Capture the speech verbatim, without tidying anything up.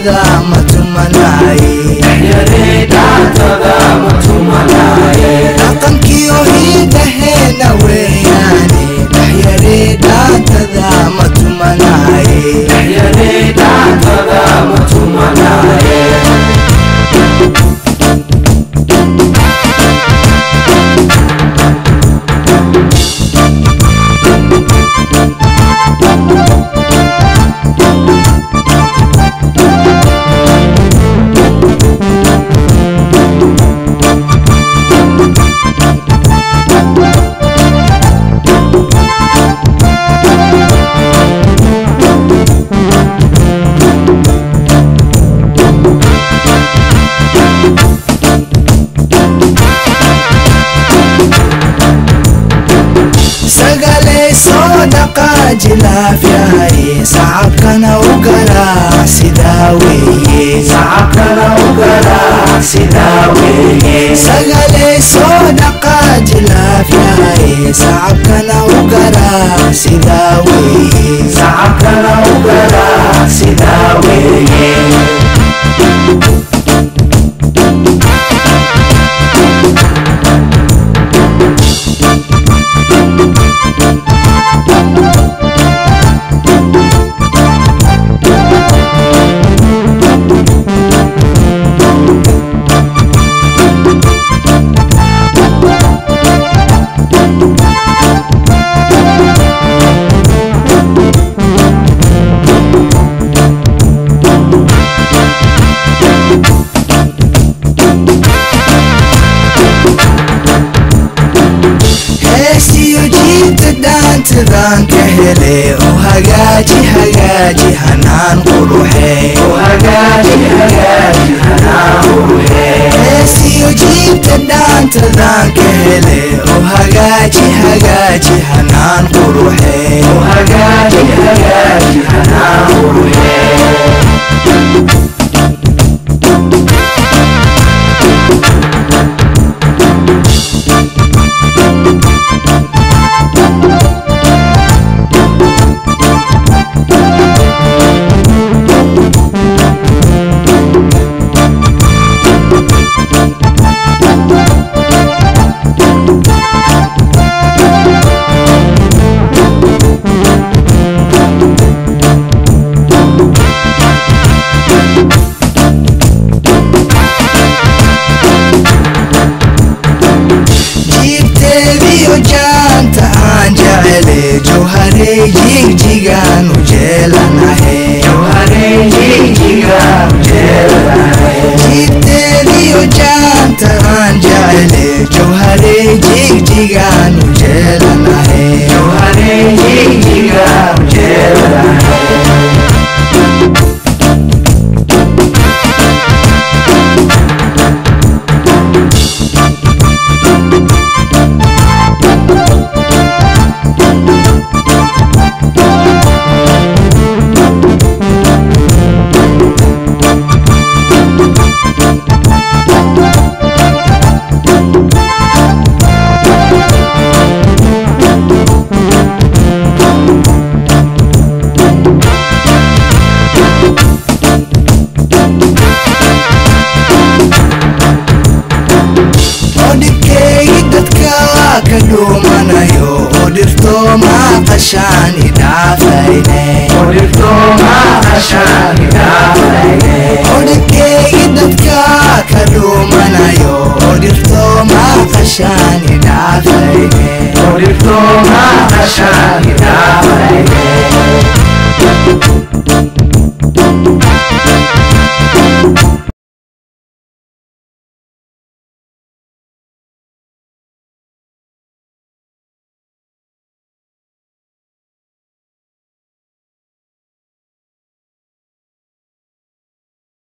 dhaantada matumanaaye Dhaxyarey dhaantada matumanaaye dhaqankiyo hidaheena weeyaane dhaxyarey dhaantada matumanaaye Dhaxyarey dhaantada matumanaaye jilaafyahay sacabkana u garaa sidaa weeye sacabkana u garaa sidaa weeye sagaley soo dhaqaa jilaafyahay sacabkana u garaa sidaa weeye sacabkana u garaa sidaa weeye dhaantadan ka hele oo hagaaji hagaaji hanaan quruxe oo hagaaji hagaaji hanaan quruxe heesiyo jiibta dhaantadan ka hele oo hagaaji hagaaji hanaan quruxe oo hagaaji hagaaji hanaan quruxe jigjigaan u jeelanahay jawharey jigjigaan u jeelanahay jidteediyo jaanta aan jecele jawharey jigjigaan u jeelanahay jawharey jigjigaan u jeelanahay qashaan idaafayne odhirto ma qashaan idaafayne odhigeygi dadka ka dhuumanayo odhirto ma qashaan idaafayne odhirto ma qashaan